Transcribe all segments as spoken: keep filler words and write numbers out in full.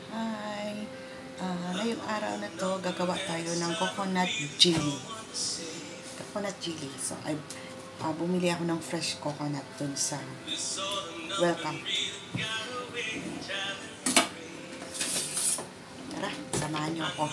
Hi! Uh, ngayong araw na to, gagawa tayo ng coconut jelly. Coconut jelly. So, I, uh, bumili ako ng fresh coconut dun sa Welcome. Tara, samahan niyo ako.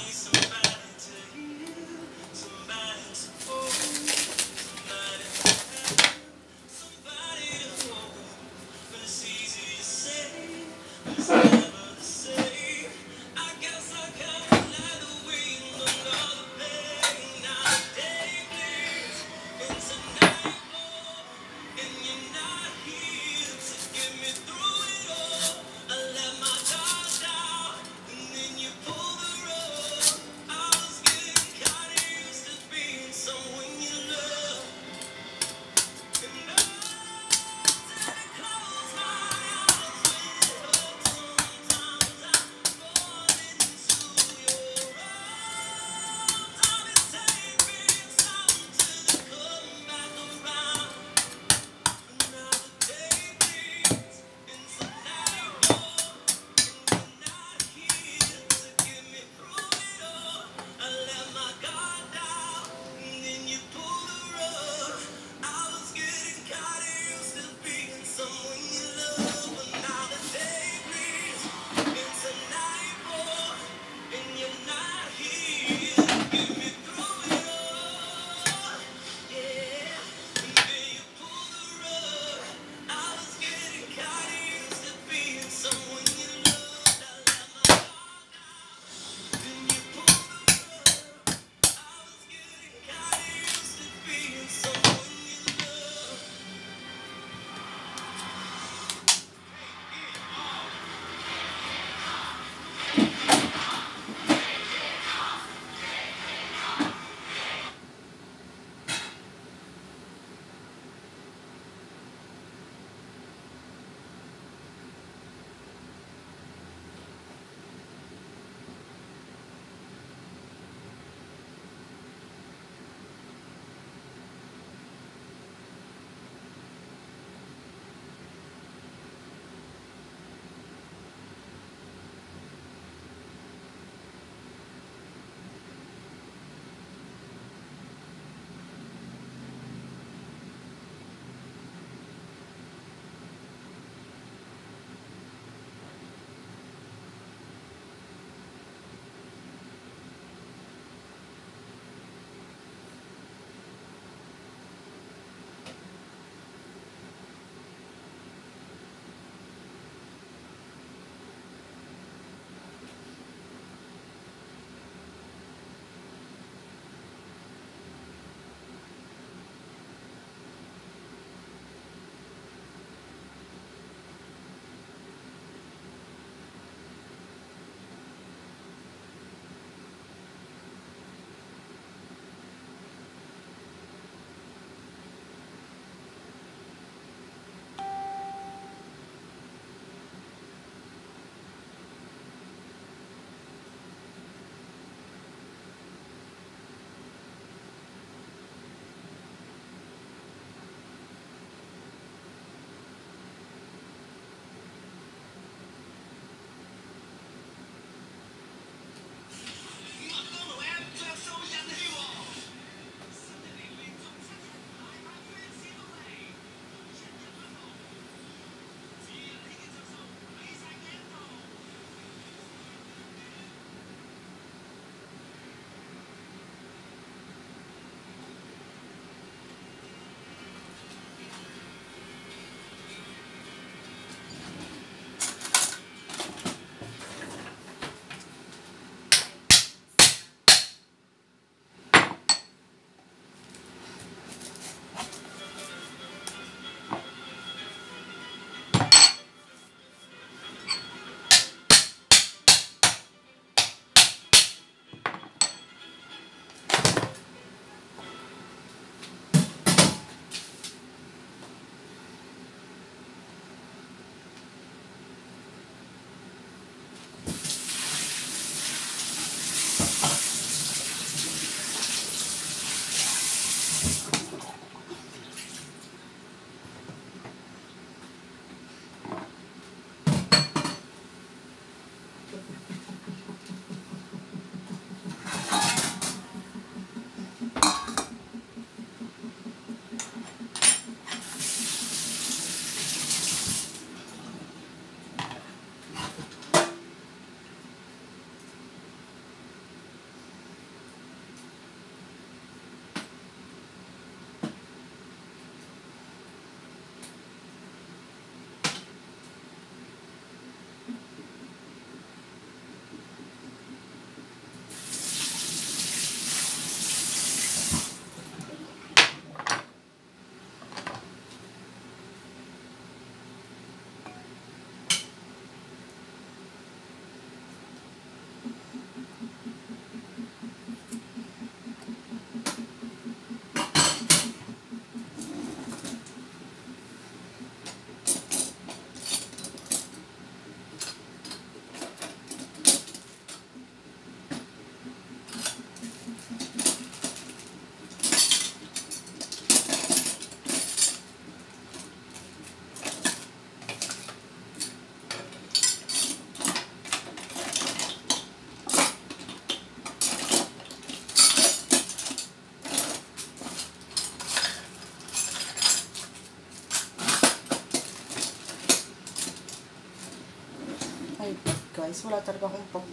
tripod guys. Wala talaga akong pag...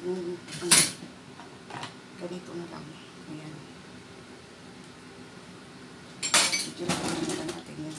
Ganito na lang. Ayan. Medyo lang naman natin yun.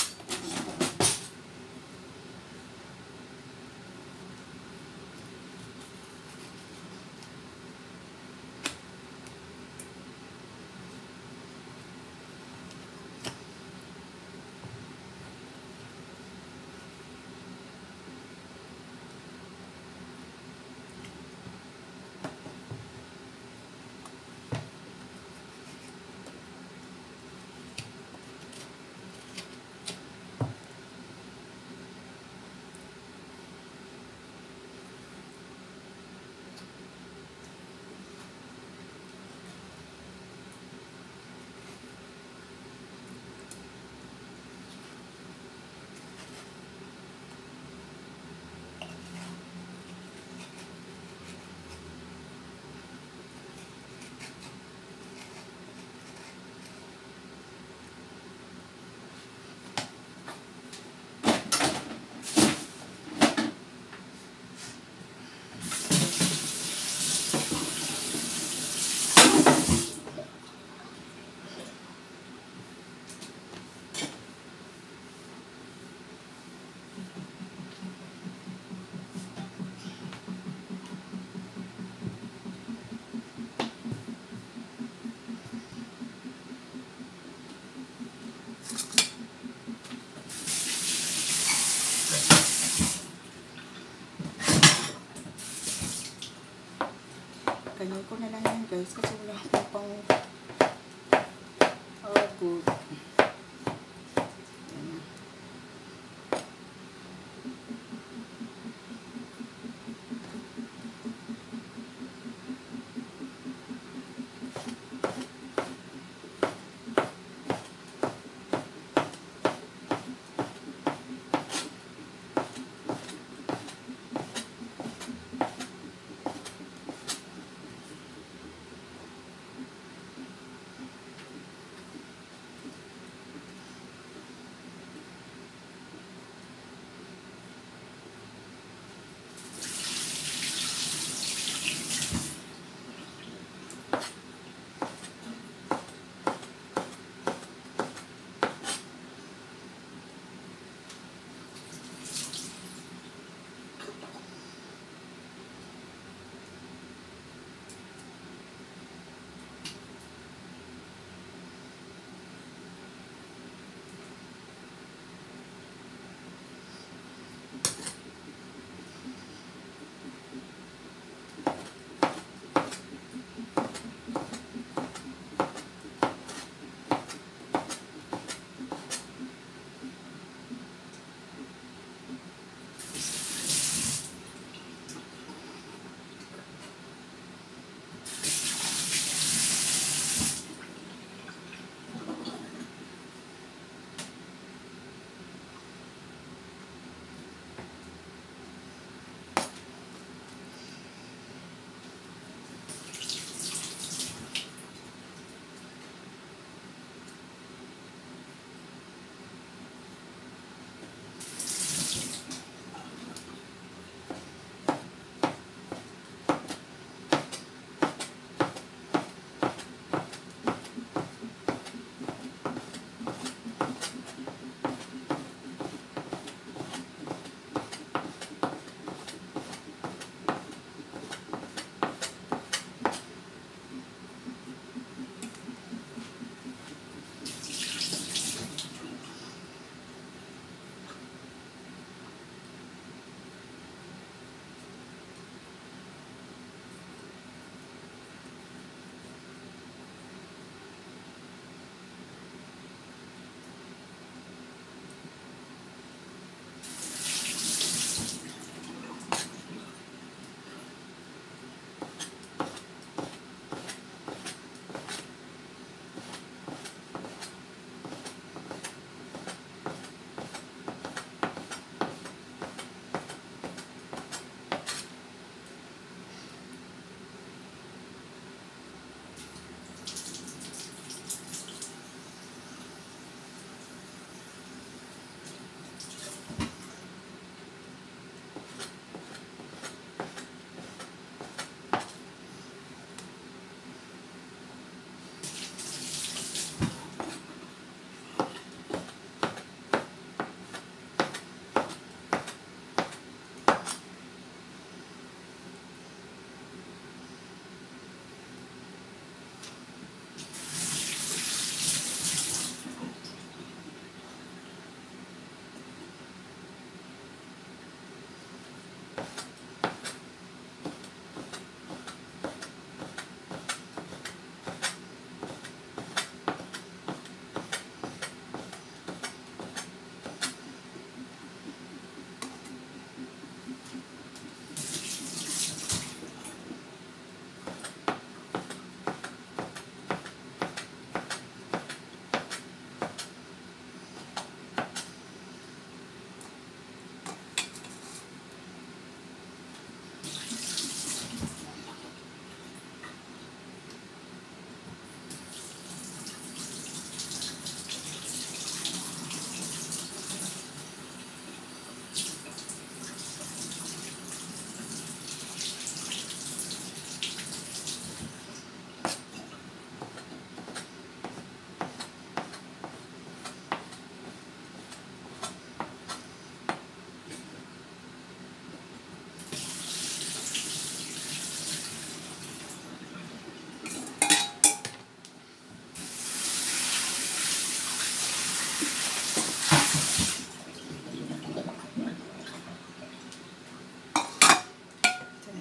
Ganyan ko na lang yan guys kasi wala akong pang oh good. Yan.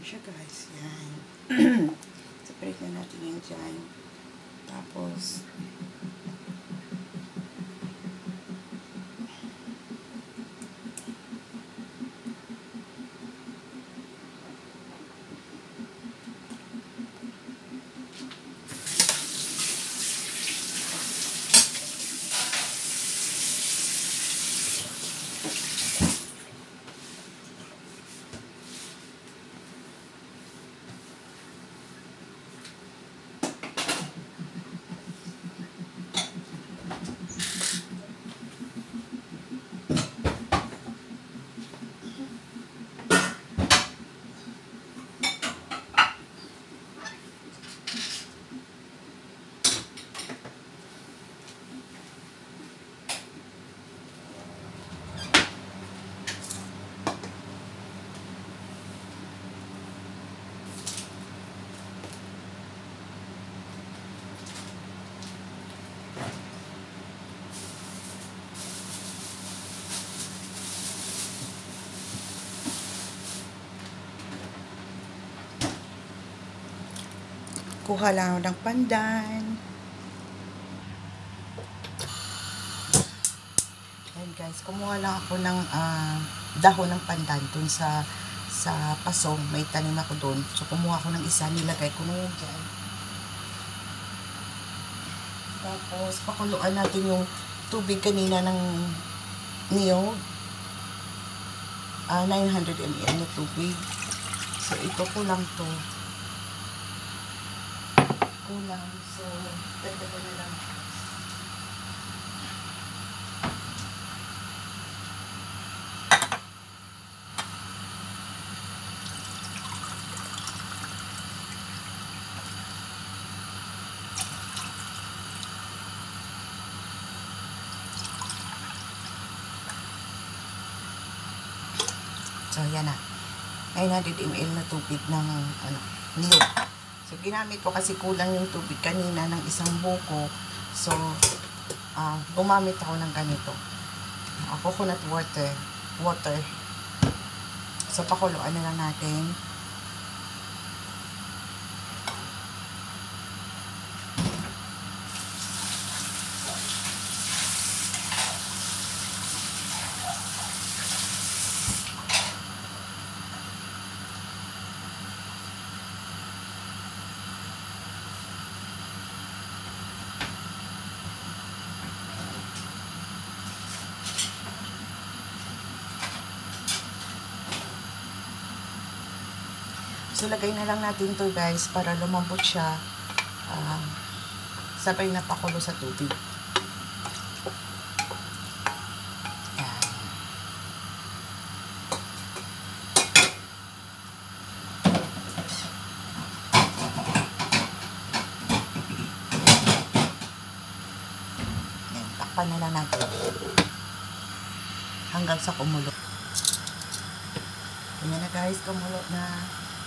siya guys. Yan. Separate na natin yung dyan. Tapos, kuha lang ako ng pandan. Ayan guys, kumuha lang ako ng uh, dahon ng pandan dun sa sa pasong. May tanim ako dun. So, kumuha ako ng isa, nilagay ko na yun dyan. Tapos, pakuluan natin yung tubig kanina ng niyog. Uh, nine hundred milliliters na tubig. So, ito ko lang to. Kulang. So, dagdagan na lang. So, yan na. nine hundred milliliters na tubig ng ano, niyog. So, ginamit ko kasi kulang yung tubig kanina ng isang buko. So, uh, gumamit ako ng ganito. Uh, coconut water. Water. So, pakuluan na lang natin. So, lagay na lang natin to guys para lumambot siya. Uh, sabay na pakulo sa tubig. Yan. Yan, takpan na lang natin. Hanggang sa kumulo. Yan na guys, kumulo na.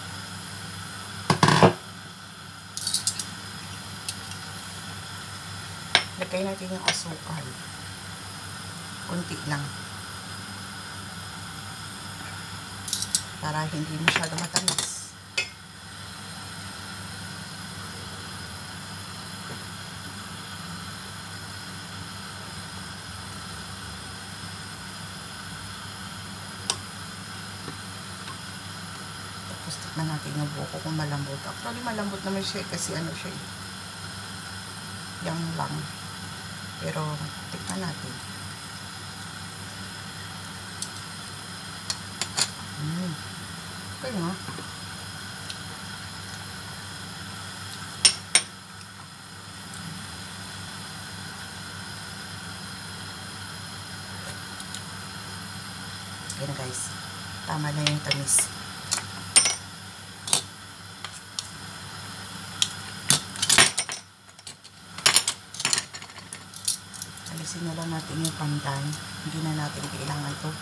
Lagay natin yung asukal. Kunti lang. Para hindi masyado matamis. Tapos tikman natin yung buko kung malambot. Actually malambot naman siya kasi ano siya. Yang lang. Pero, tikman natin. Mm. Okay nga. Okay na guys. Tama na yung tamis. Alisin na lang natin yung pandan. Hindi na natin kailangan ito.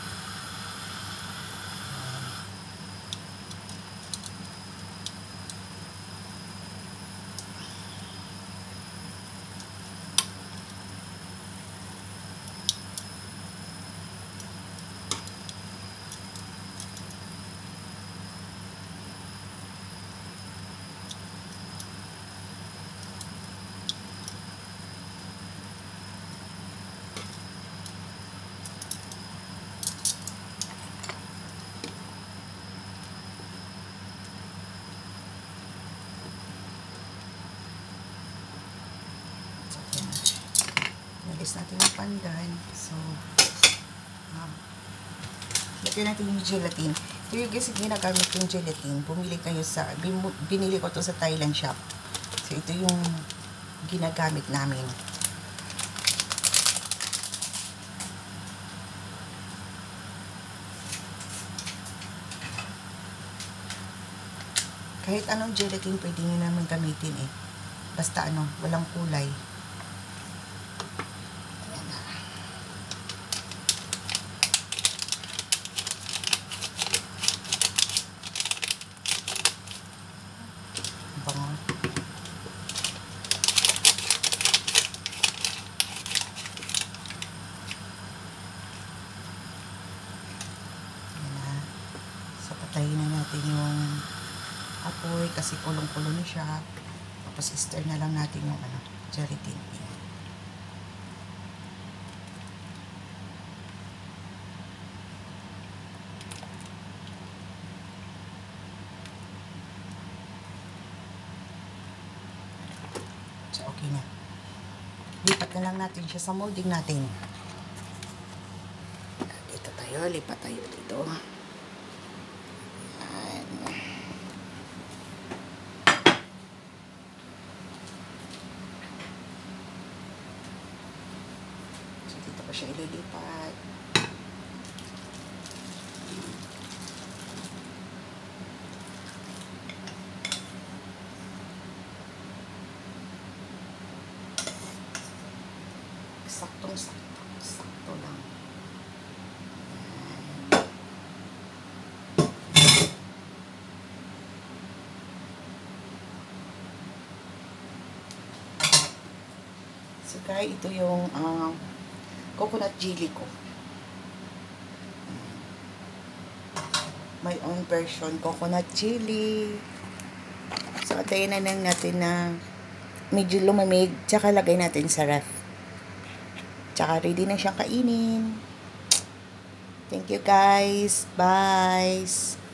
natin yung pandan. So, uh, lagyan natin yung gelatin. Ito yung kasi ginagamit yung gelatin. Bumili kayo sa, binili ko to sa Thailand shop. So, ito yung ginagamit namin. Kahit anong gelatin pwede nyo naman gamitin eh. Basta ano, walang kulay. Ayan na. Bango. Ayan na. So, patayin na natin yung apoy kasi kulong-kulo na siya. Tapos stir na lang natin yung ano, gelatin. So okay na. Lipat na lang natin siya sa molding natin. Dito tayo, lipat tayo dito. Dito ko siya ililipat. Saktong sakto. Sakto lang. So guys, ito yung um, coconut jelly ko. My own version, coconut jelly. So, antayin na lang natin na medyo lumamig. Tsaka lagay natin sa ref. Tsaka ready na siyang kainin. Thank you guys. Bye.